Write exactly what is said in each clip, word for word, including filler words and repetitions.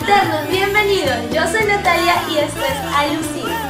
subalternos, bienvenidos. Yo soy Natalia y esto es Alucina.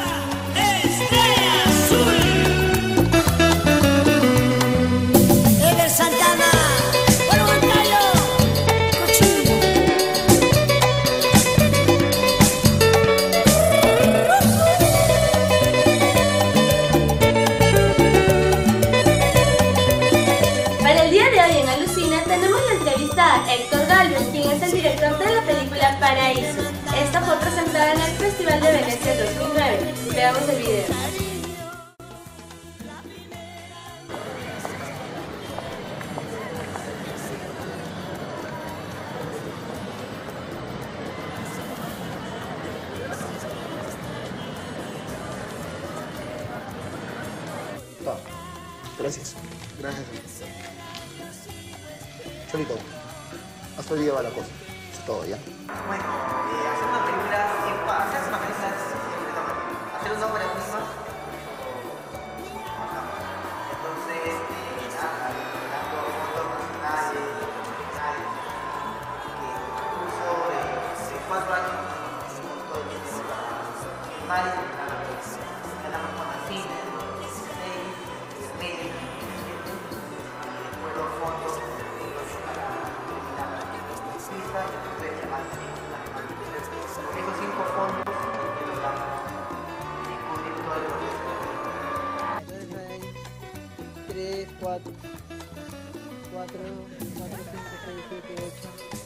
Para el día de hoy en Alucina tenemos la entrevista a Héctor Galvez, quien es el director de la película Paraíso. Esta fue presentada en el Festival de Venecia dos mil nueve. Veamos el video. Gracias. Gracias. Cholito, hasta hoy día va la cosa. Es todo, ¿ya? Bueno, eh, hacer una película, eh, para hacer una película es siempre la manera. Hacer una obra misma. Entonces, eh, nada, dando un montón de personajes, personajes, que incluso eh, de cuatro años hicimos todo el tiempo para nadie ganamos con el cine, seis, medio, después los fondos para la Suiza. Esos cinco fondos que logramos descubrir todo el proceso. tres, cuatro, cuatro, cuatro, cinco, seis, siete, ocho.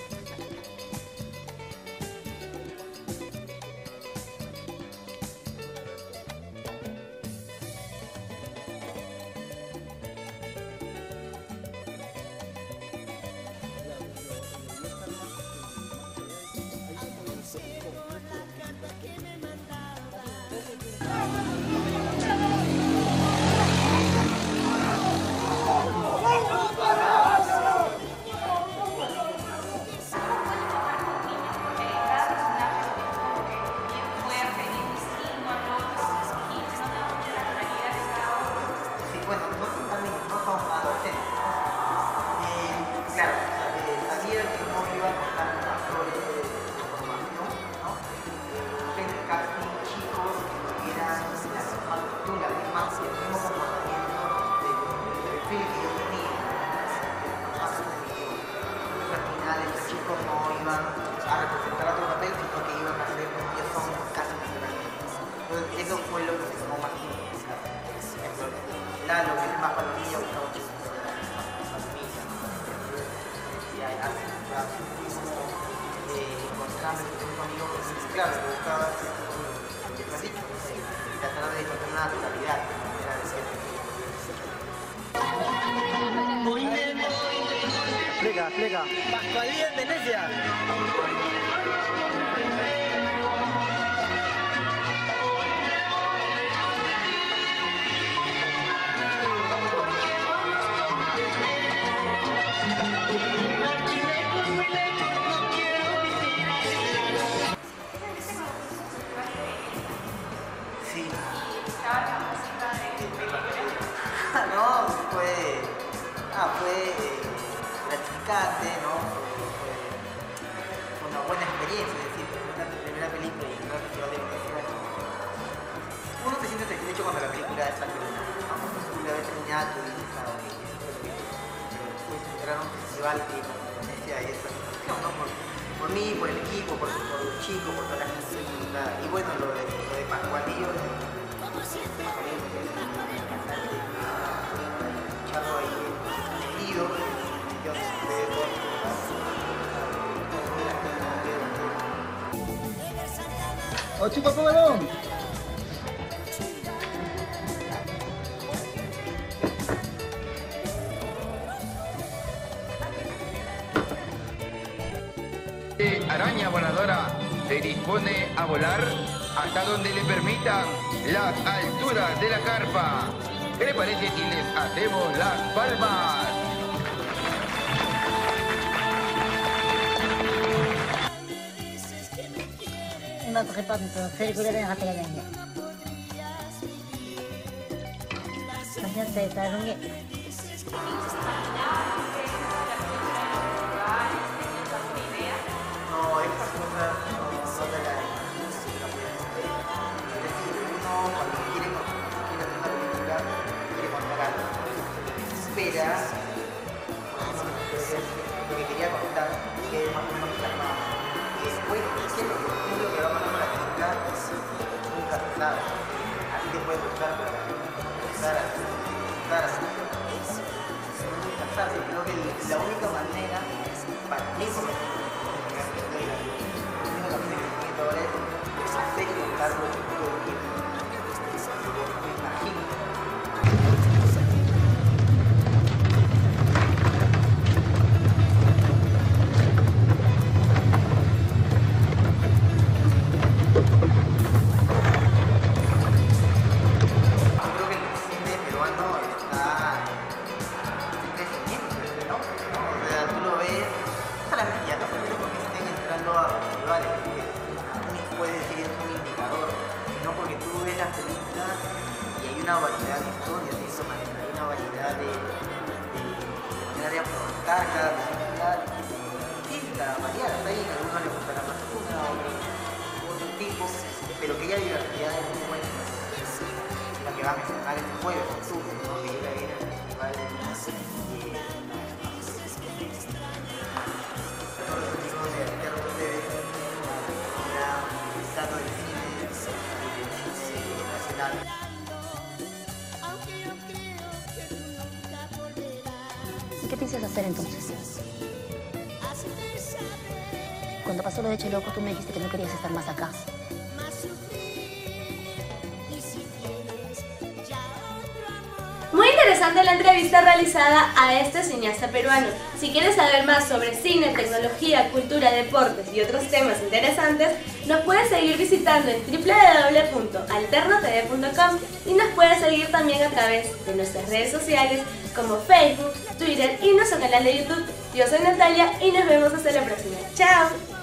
Bueno, nosotros también no somos adolescentes. Eh, claro, eh, sabía que no iba a contar una historia de formación, ¿no? Eh, el casting, chicos que eran la misma cultura, el mismo comportamiento del perfil que yo tenía, de los personajes de mi guión. Entonces al final estos chicos no iban a representar otro papel, sino que iban a ser, ellos son casi naturalmente. Entonces eso fue lo que se tomó más tiempo. Lalo, que es más para los niños, que estamos para las niñas. Y así, así fuimos encontrando con amigos que, claro, me gustaba hacer así, y tratar de encontrar una naturalidad, una manera de ser. Explica, explica. Pascualía en Venecia. Sí. No, fue, ah, fue eh, gratificante, ¿no? Fue, fue una buena experiencia, es decir, fue una primera película y el Festival de Venecia. Uno se siente satisfecho cuando la película está terminada, ¿no? Una vez terminada tú dices, ah, ok, esto es lo que hice. Pero después entrar a un festival que como Venecia y esta situación, ¿no? Por, por mí, por el equipo, por, por los chicos, por toda la gente. Y bueno, lo de, lo de Pascualillo, de Pascualillo, que es un cantante, escucharlo ahí elegido, yo sé de todo. ¡Oh, chico, cómo Araña voladora se dispone a volar hasta donde le permitan las alturas de la carpa. ¿Qué le parece si les hacemos las palmas? ما تغيبات نتفرق ولا بين غطي لنا عشان سيطروني No, estas cosas historia, lo que quería contar, que es más o menos plasmado. Y después, ¿qué es lo que, qué es lo que va a pasar con la película? Nunca se sabe. A ti te puede gustar, pero a ti no te puede gustar, a ti no te puede gustar, a ti no te puede gustar. Nunca se sabe. Creo que la única manera, para mí, por lo menos, la única manera que tengo ahora es hacer y contar lo que yo quiero. Me imagino. Una variedad de historias de esa manera, hay una variedad de, de manera de afrontar cada película distinta, variada. Está ahí, a algunos les gustará más una, a otros otro tipo, pero que haya diversidad es muy buena. La que va a mencionar este jueves, octubre, ¿no? Que llega bien al festival de y, a todos los amigos de Alterno T V, un estado del cine, del cine nacional. ¿Qué piensas hacer entonces? Cuando pasó lo de Che Loco, tú me dijiste que no querías estar más acá. Muy interesante la entrevista realizada a este cineasta peruano. Si quieres saber más sobre cine, tecnología, cultura, deportes y otros temas interesantes, nos puedes seguir visitando en doble u doble u doble u punto alterno t v punto com y nos puedes seguir también a través de nuestras redes sociales como Facebook, Twitter y nuestro canal de YouTube. Yo soy Natalia y nos vemos hasta la próxima. ¡Chao!